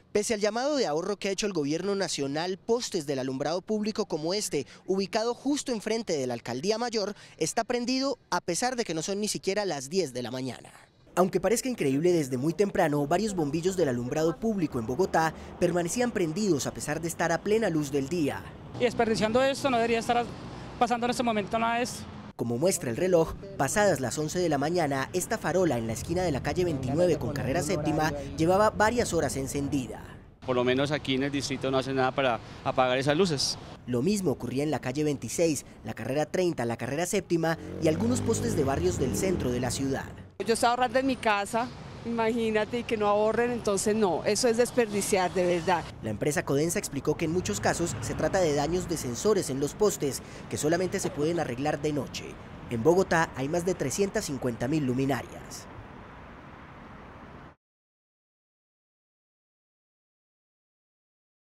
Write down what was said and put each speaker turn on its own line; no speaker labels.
Pese al llamado de ahorro que ha hecho el gobierno nacional, postes del alumbrado público como este, ubicado justo enfrente de la Alcaldía Mayor, está prendido a pesar de que no son ni siquiera las 10 de la mañana. Aunque parezca increíble, desde muy temprano, varios bombillos del alumbrado público en Bogotá permanecían prendidos a pesar de estar a plena luz del día.
Y desperdiciando esto, no debería estar pasando en este momento nada de esto.
Como muestra el reloj, pasadas las 11 de la mañana, esta farola en la esquina de la calle 29 con carrera séptima llevaba varias horas encendida.
Por lo menos aquí en el distrito no hacen nada para apagar esas luces.
Lo mismo ocurría en la calle 26, la carrera 30, la carrera séptima y algunos postes de barrios del centro de la ciudad.
Yo estaba ahorrando en mi casa, imagínate, y que no ahorren, entonces no, eso es desperdiciar de verdad.
La empresa Codensa explicó que en muchos casos se trata de daños de sensores en los postes que solamente se pueden arreglar de noche. En Bogotá hay más de 350.000 luminarias.